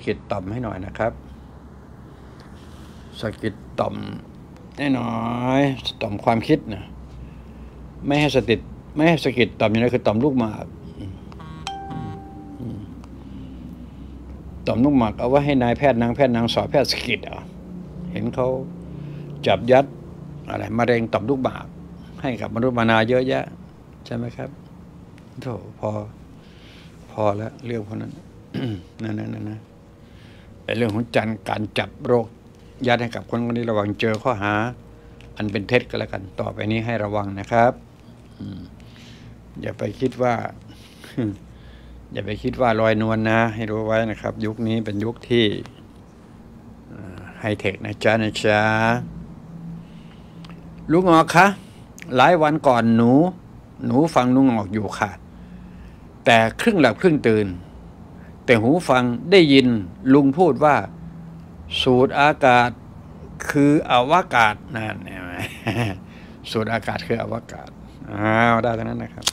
กิดต่อมให้หน่อยนะครับสะกิดต่อมแน่นอยต่อมความคิดนะไม่ให้สะกิดต่อมอย่างนี้คือต่อมลูกหมากต่อมลูกหมากเอาไว้ให้นายแพทย์นางสาวแพทย์สะกิดเห็นเขาจับยัดอะไรมะเร็งต่อมลูกหมากให้กับมนุษย์มนาเยอะแยะใช่ไหมครับโธ่พอแล้วเรื่องพวกนั้น นั่นเป็นเรื่องของการจับโรคยัดให้กับคนนี้ระวังเจอข้อหาอันเป็นเท็จก็แล้วกันต่อไปนี้ให้ระวังนะครับอย่าไปคิดว่า อย่าไปคิดว่าลอยนวลนะให้รู้ไว้นะครับยุคนี้เป็นยุคที่ไฮเทคนะจ๊ะลุงออกคะหลายวันก่อนหนูฟังลุงออกอยู่ค่ะแต่ครึ่งหลับครึ่งตื่นแต่หูฟังได้ยินลุงพูดว่าสูดอากาศคืออวกาศนั่นเห็นไหม สูดอากาศคืออวกาศได้ทั้งนั้นนะครับ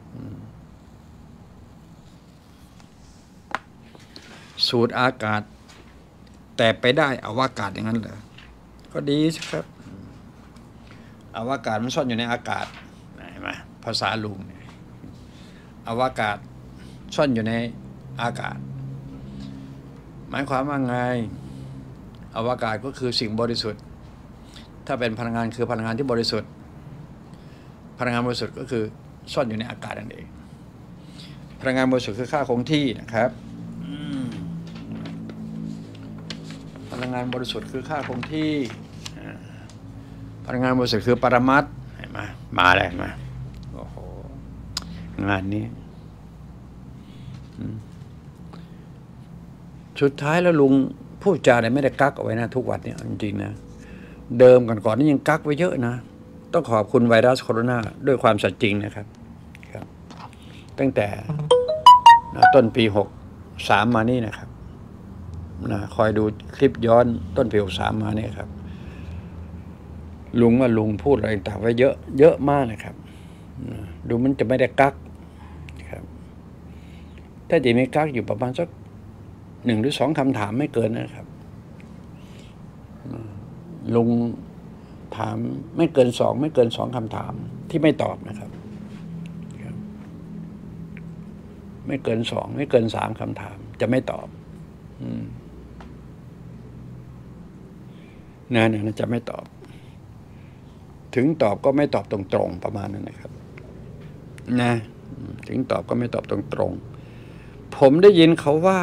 สูดอากาศแต่ไปได้อวกาศอย่างนั้นเหรอก็ดีสิครับอวกาศมันซ่อนอยู่ในอากาศเห็นไหมภาษาลุงเนี่ยอวกาศซ่อนอยู่ในอากาศหมายความว่าไงอวกาศก็คือสิ่งบริสุทธิ์ถ้าเป็นพลังงานคือพลังงานที่บริสุทธิ์พลังงานบริสุทธิ์ก็คือซ่อนอยู่ในอากาศนั่นเองพลังงานบริสุทธิ์คือค่าคงที่นะครับพลังงานบริสุทธิ์คือค่าคงที่พลังงานบริสุทธิ์คือปรมัตถ์เห็นไหมมาแล้วมาโอ้โหงานนี้สุดท้ายแล้วลุงพูดจาอะไรไม่ได้กักเอาไว้นะทุกวันเนี่ยจริงๆนะเดิมก่อนนี่ยังกักไว้เยอะนะต้องขอบคุณไวรัสโคโรนาด้วยความสัตย์จริงนะครับตั้งแต่ต้นปี63มานี่นะครับคอยดูคลิปย้อนต้นปี63มาเนี่ยครับลุงพูดอะไรต่างไว้เยอะมากนะครับดูมันจะไม่ได้กักครับถ้าจะไม่กักอยู่ประมาณสัก1 หรือ 2คำถามไม่เกินนะครับลุงถามไม่เกิน2คำถามที่ไม่ตอบนะครับไม่เกิน2ไม่เกิน3คำถามจะไม่ตอบนั่นจะไม่ตอบถึงตอบก็ไม่ตอบตรงๆประมาณนั้นนะครับนะถึงตอบก็ไม่ตอบตรงๆผมได้ยินเขาว่า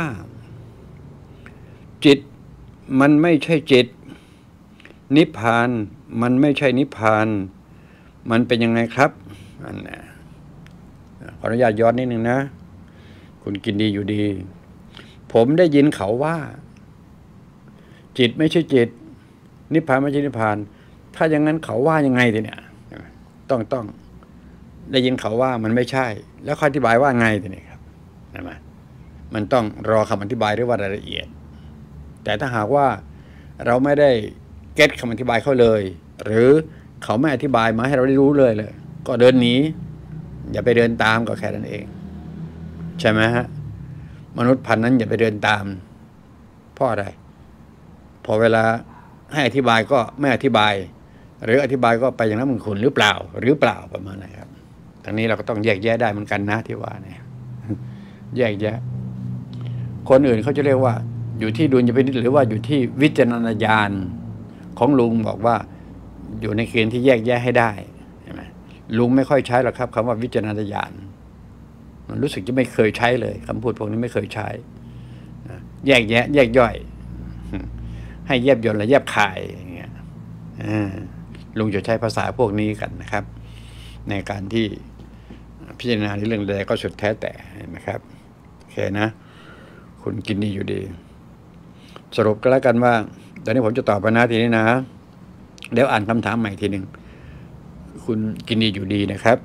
จิตมันไม่ใช่จิตนิพพานมันไม่ใช่นิพพานมันเป็นยังไงครับอันนะขออนุญาตย้อนนิดนึงนะคุณกินดีอยู่ดีผมได้ยินเขาว่าจิตไม่ใช่จิตนิพพานไม่ใช่นิพพานถ้าอย่างนั้นเขาว่ายังไงทีเนี่ยต้องได้ยินเขาว่ามันไม่ใช่แล้วเขาอธิบายว่าไงทีนี้ครับใช่ไหมมันต้องรอคำอธิบายหรือว่ารายละเอียดแต่ถ้าหากว่าเราไม่ได้เก็ตคำอธิบายเขาเลยหรือเขาไม่อธิบายมาให้เราได้รู้เลยก็เดินหนีอย่าไปเดินตามก็แค่นั้นเองใช่ไหมฮะมนุษย์พันธุ์นั้นอย่าไปเดินตามเพราะอะไรพอเวลาให้อธิบายก็ไม่อธิบายหรืออธิบายก็ไปอย่างนั้นมึงคุณหรือเปล่าประมาณนั้นครับทางนี้เราก็ต้องแยกแยะได้เหมือนกันนะที่ว่าเนี่ยแยกแยะคนอื่นเขาจะเรียกว่าอยู่ที่ดุลยพินิจหรือว่าอยู่ที่วิจารณญาณของลุงบอกว่าอยู่ในเกณฑ์ที่แยกแยะให้ได้ใช่ไหมลุงไม่ค่อยใช้หรอกครับคำว่าวิจารณญาณมันรู้สึกจะไม่เคยใช้เลยคำพูดพวกนี้ไม่เคยใช้แยกแยะแยกย่อยให้แยบยลและแยบคายอย่างเงี้ยลุงจะใช้ภาษาพวกนี้กันนะครับในการที่พิจารณาในเรื่องใดก็สุดแท้แต่นะครับโอเคนะคุณกินดีอยู่ดีสรุปก็แล้วกันว่าตอนนี้ผมจะตอบปัญหาทีนี้นะเดี๋ยวอ่านคำถามใหม่ทีหนึ่งคุณกินดีอยู่ดีนะครับ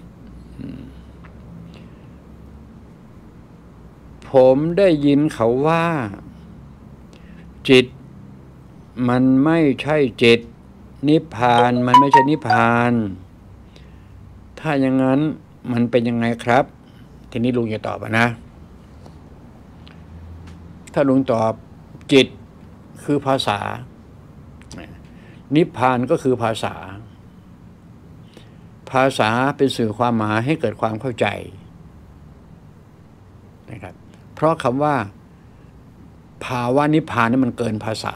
ผมได้ยินเขาว่าจิตมันไม่ใช่จิตนิพพานมันไม่ใช่นิพพานถ้าอย่างนั้นมันเป็นยังไงครับทีนี้ลุงจะตอบนะถ้าลุงตอบจิตคือภาษานิพพานก็คือภาษาภาษาเป็นสื่อความหมายให้เกิดความเข้าใจนะครับเพราะคำว่าภาวะนิพพานนี่มันเกินภาษา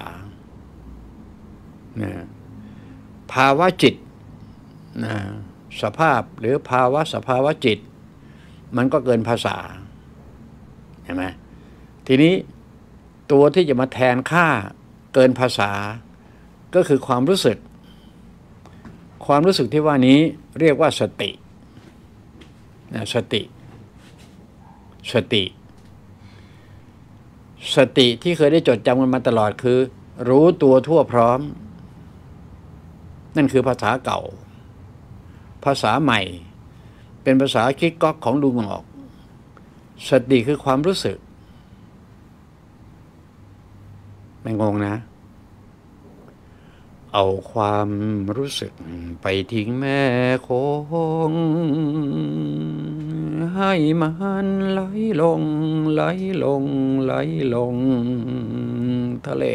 ภาวะจิตสภาพหรือสภาวะจิตมันก็เกินภาษาเห็นไหมทีนี้ตัวที่จะมาแทนค่าเกินภาษาก็คือความรู้สึกที่ว่านี้เรียกว่าสติสติที่เคยได้จดจำกันมาตลอดคือรู้ตัวทั่วพร้อมนั่นคือภาษาเก่าภาษาใหม่เป็นภาษาคิกก๊อกของลุงออกสติคือความรู้สึกไม่งงนะเอาความรู้สึกไปทิ้งแม่คงให้มันไหลลงทะเล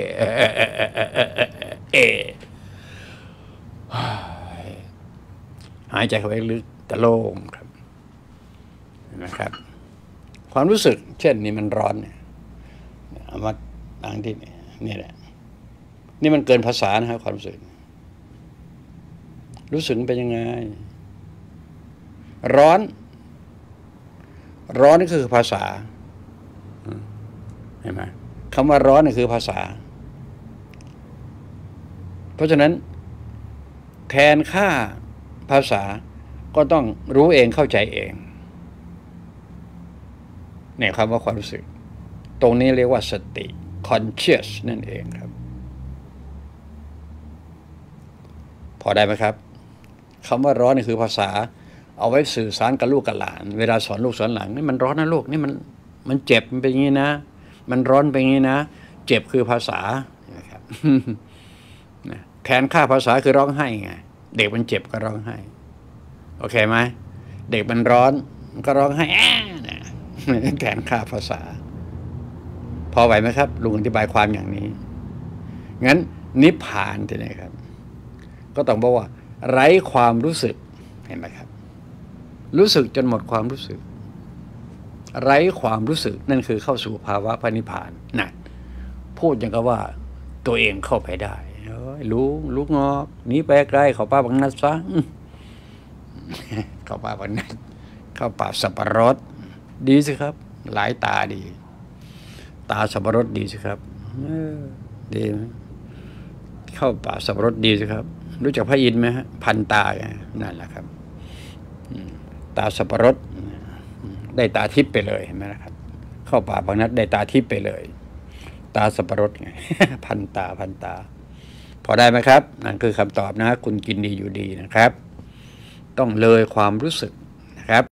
หายใจเข้าไปลึกแต่โล่งครับนะครับความรู้สึกเช่นนี่มันร้อนเนี่ยเอามาตั้งที่นี่แหละนี่มันเกินภาษานะครับความรู้สึกเป็นยังไงร้อนนี่คือภาษาเห็นไหมคำว่าร้อนนี่คือภาษาเพราะฉะนั้นแทนค่าภาษาก็ต้องรู้เองเข้าใจเองเนี่ยคำว่าความรู้สึกตรงนี้เรียกว่าสติ conscious นั่นเองครับพอได้ไหมครับคำว่าร้อนนี่คือภาษาเอาไว้สื่อสารกับลูกกับหลานเวลาสอนลูกสอนหลานนี่มันร้อนนะลูกนี่มันเจ็บมันเป็นอย่างนี้นะมันร้อนเป็นอย่างนี้นะเจ็บคือภาษานะครับแทนค่าภาษาคือร้องไห้ไงเด็กมันเจ็บก็ร้องไห้โอเคไหมเด็กมันร้อนมันก็ร้องไห้แทนค่าภาษาพอไหวไหมครับลุงอธิบายความอย่างนี้งั้นนิพพานที่ไหนครับก็ต้องบอกว่าไร้ความรู้สึกเห็นไหมครับรู้สึกจนหมดความรู้สึกไร้ความรู้สึกนั่นคือเข้าสู่ภาวะพระนิพพานนะพูดอย่างกับว่าตัวเองเข้าไปได้ลูกงอกหนีไปไกลเข้าป่าบางนัดซะเข้าป่าบางนัดเข้าป่าสับปะรดดีสิครับหลายตาดีตาสับปะรดดีสิครับดีไหมเข้าป่าสับปะรดดีสิครับรู้จักพระอินทร์ไหมฮะพันตานั่นแหละครับตาสับปะรดได้ตาทิพย์ไปเลยเห็นไหมนะครับเข้าป่าบางนัดได้ตาทิพย์ไปเลยตาสับปะรดไง พันตาพอได้ไหมครับนั่นคือคำตอบนะคุณกินดีอยู่ดีนะครับต้องเลยความรู้สึกนะครับ